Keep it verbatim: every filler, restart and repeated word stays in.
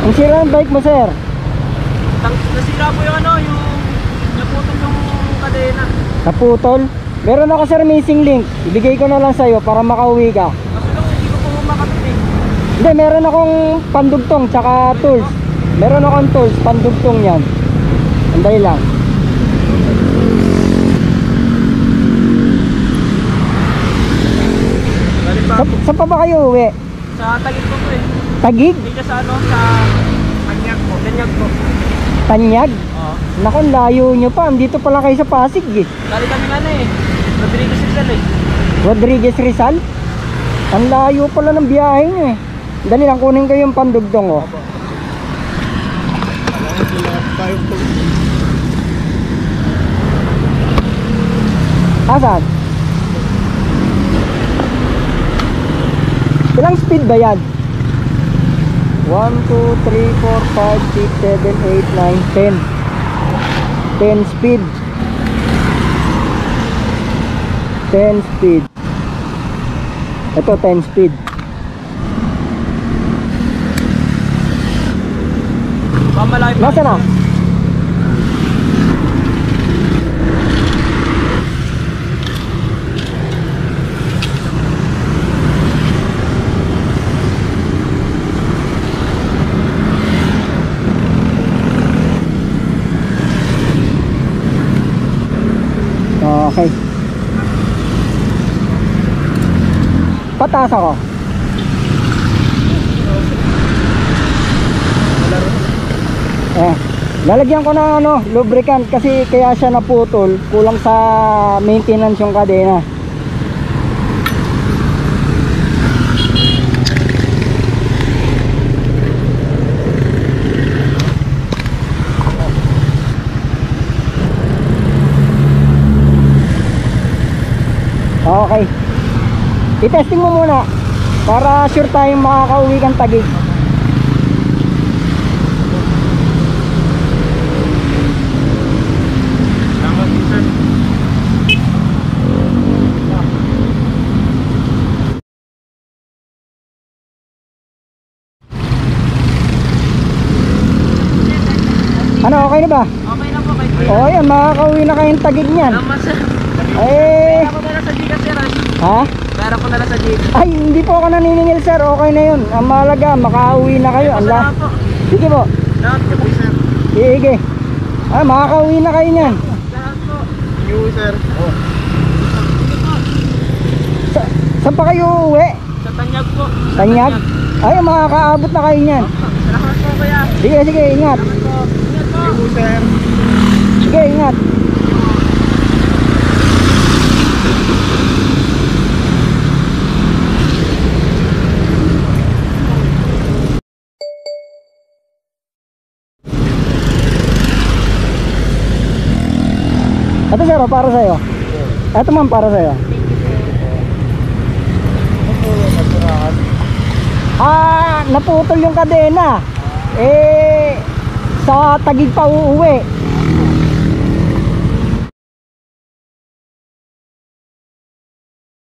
Ang sira ng bike mo, sir? Nasira po yung ano, yung naputol yung kadena. Naputol? Meron ako, sir, missing link. Ibigay ko na lang sa'yo para makauwi ka. Kaso lang, hindi ko po makapit eh. Hindi, meron akong pandugtong tsaka tools. Meron akong tools, pandugtong yan. Anday lang. Sa, saan pa ba kayo uwi? Sa Tagig ko po eh. Tagig? Hindi ka sa ano, sa Tanyag po. Tanyag po. Tanyag? Oo. Naku, layo nyo pa. Dito pala kayo sa Pasig eh. Dali kami nga na eh. Rodriguez Rizal eh. Rodriguez Rizal? Ang layo pala ng biyahe nyo eh. Dali lang, kunin kayo yung pandugtong oh. Asan? Ilang speed ba yan? one, two, three, four, five, six, seven, eight, nine, ten. ten speed. ten speed. Ito ten speed. Pamalaki pa. Nasa na? Okay. Pataas ako. Eh, lalagyan ko ng ano, lubricant kasi kaya siya naputol, kulang sa maintenance yung kadena. Okay. I-testing mo muna para sure tayong makakauwi kang Tagig. Ano, okay na ba? Okay na po kay Kuya. O yan, makakauwi na kayong Tagig niyan. Naman sir. Eh, Pera ko na lang sa Gcash sir. ha? Pera ko na lang sa Gcash. Ay, hindi po ako naniningil, sir. Okay na yun. Ang mahalaga, makauwi na kayo. Allah. Salamat po. Sige po. Salamat po sir. Sige. Ah, makakauwi na kayo niyan. Salamat po. You sir. Oh. Sa, saan pa kayo uwi? Sa Tanyag po. Sa Tanyag? Ay, makakaabot na kayo niyan. Salamat po kuya. Sige, sige, ingat. Salamat po. Ingat po. You sir. Sige, ingat. Ito sir, oh, para sa'yo. Ito man, para sa'yo. Ah, naputol yung kadena. Eh, sa Tagig pa uuwi.